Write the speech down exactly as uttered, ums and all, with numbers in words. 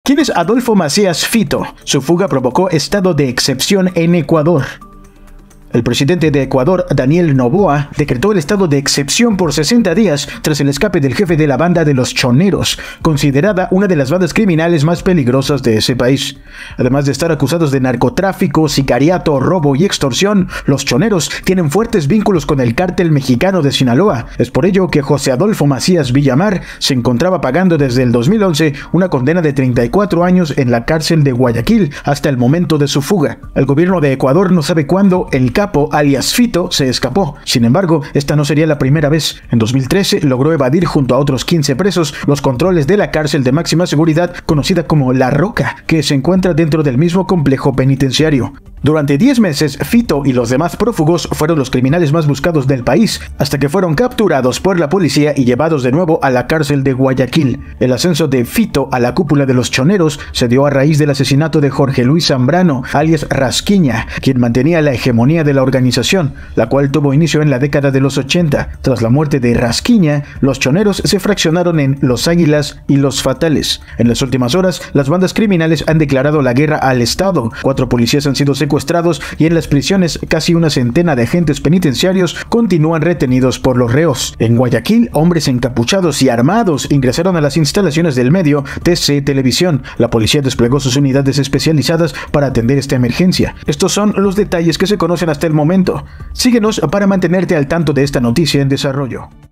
¿Quién es Adolfo Macías Fito? Su fuga provocó estado de excepción en Ecuador. El presidente de Ecuador, Daniel Noboa, decretó el estado de excepción por sesenta días tras el escape del jefe de la banda de los Choneros, considerada una de las bandas criminales más peligrosas de ese país. Además de estar acusados de narcotráfico, sicariato, robo y extorsión, los Choneros tienen fuertes vínculos con el cártel mexicano de Sinaloa. Es por ello que José Adolfo Macías Villamar se encontraba pagando desde el dos mil once una condena de treinta y cuatro años en la cárcel de Guayaquil hasta el momento de su fuga. El gobierno de Ecuador no sabe cuándo el capo alias Fito se escapó. Sin embargo, esta no sería la primera vez. En dos mil trece logró evadir junto a otros quince presos los controles de la cárcel de máxima seguridad conocida como La Roca, que se encuentra dentro del mismo complejo penitenciario. Durante diez meses, Fito y los demás prófugos fueron los criminales más buscados del país, hasta que fueron capturados por la policía y llevados de nuevo a la cárcel de Guayaquil. El ascenso de Fito a la cúpula de los Choneros se dio a raíz del asesinato de Jorge Luis Zambrano, alias Rasquiña, quien mantenía la hegemonía de la organización, la cual tuvo inicio en la década de los ochenta. Tras la muerte de Rasquiña, los Choneros se fraccionaron en Los Águilas y Los Fatales. En las últimas horas, las bandas criminales han declarado la guerra al Estado. Cuatro policías han sido secuestrados secuestrados y en las prisiones casi una centena de agentes penitenciarios continúan retenidos por los reos. En Guayaquil, hombres encapuchados y armados ingresaron a las instalaciones del medio T C Televisión. La policía desplegó sus unidades especializadas para atender esta emergencia. Estos son los detalles que se conocen hasta el momento. Síguenos para mantenerte al tanto de esta noticia en desarrollo.